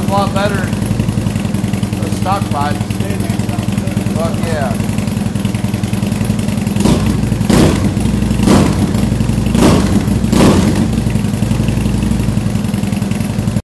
a lot better than the stock bikes. Fuck yeah.